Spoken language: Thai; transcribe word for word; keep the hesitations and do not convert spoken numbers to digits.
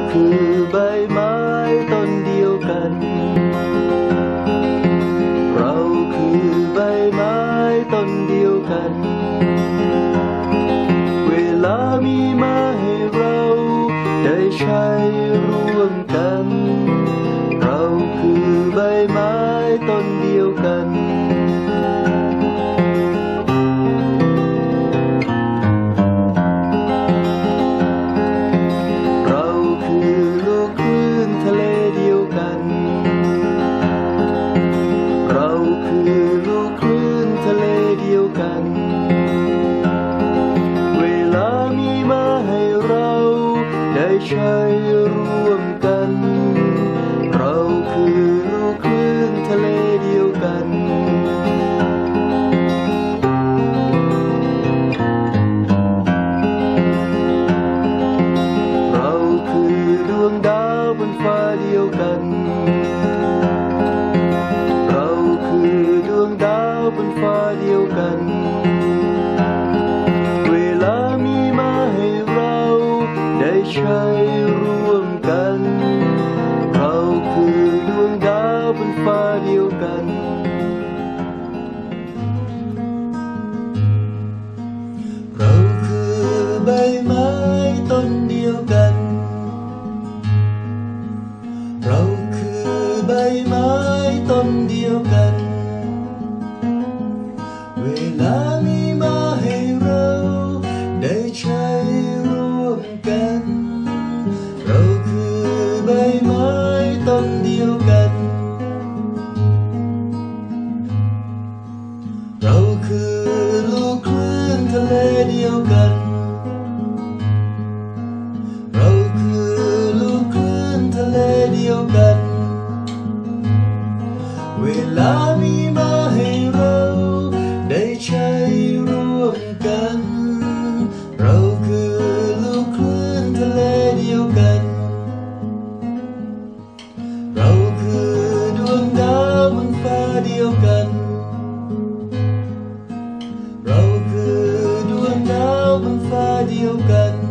คือใบไม้ต้นเดียวกันเราคือใบไม้ต้นเดียวกันเวลามีมาให้เราได้ใช้ร่วมกันเราคือใบไม้ต้นเดียวกันเราคือลูกคลื่นทะเลเดียวกันเราคือลูกคลื่นทะเลเดียวกันเวลามีมาให้เราได้ใช้ร่วมกันเราคือลูกคลื่นทะเลเดียวกันเราคือดวงดาวบนฟ้าเดียวกันเราคือดวงดาวบนฟ้าเดียวกันเวลามีมาให้เราได้ใช้ร่วมกันเราคือดวงดาวบนฟ้าเดียวกันเราคือใบไม้ต้นเดียวกันเราคือใบไม้ต้นเดียวกันเวลามีมาให้เราได้ใช้ร่วมกันเราคือใบไม้ต้นเดียวกันเราคือลูกคลื่นทะเลเดียวกันเราคือลูกคลื่นทะเลเดียวกันเวลามีมาให้เราได้ใช้ร่วมกันเราคือลูกคลื่นทะเลเดียวกันเราคือดวงดาวบนฟ้าเดียวกันเราคือดวงดาวบนฟ้าเดียวกัน